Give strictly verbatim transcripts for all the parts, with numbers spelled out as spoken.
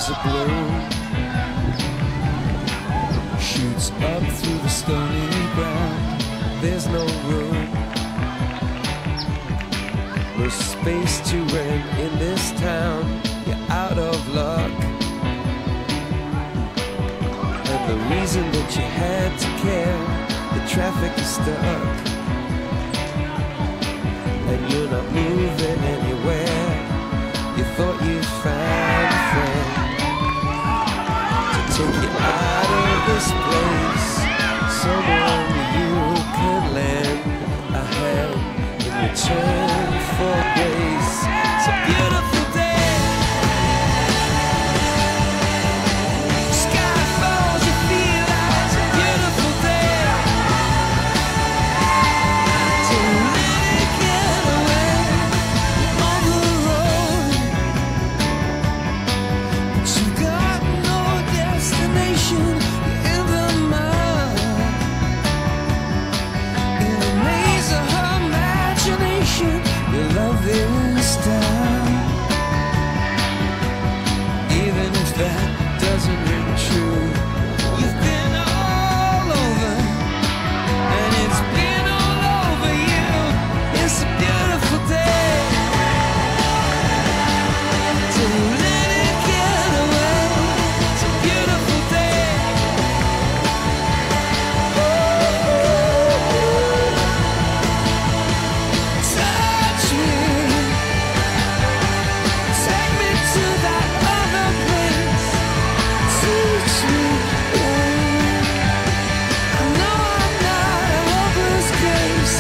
rose of blue shoots up through the stony ground. There's no room, no space to rent in this town. You're out of luck, and the reason that you had to care, the traffic is stuck, and you're not moving anywhere. You thought you found a friend to take you out of this place, someone you could lend a hand in return for grace. It's a beautiful day. Sky falls, you feel like it's a beautiful day. To really get away on the road, but you've got no destination. You're in the mud, in the maze of her imagination. Your love is down, even if that doesn't ring true. You've been all over, and it's been all over you. It's a beautiful day to let it get away. It's a beautiful day. Touch me, take me to that other place. Teach me, I know I'm not a hopeless case.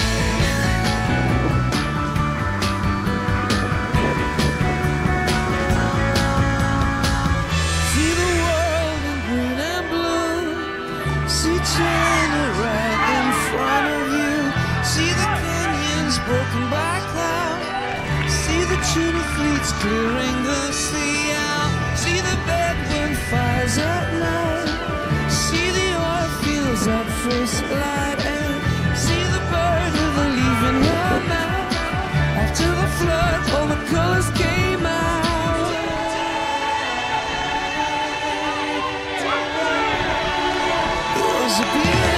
See the world in green and blue. See China right in front of you. See the canyons broken by cloud. See the tuna fleets clearing the sea out. See the bedroom fires at night. See the oil fields at first light. And see the bird with a leaf in her mouth. After the flood, all the colors came out. It was a beautiful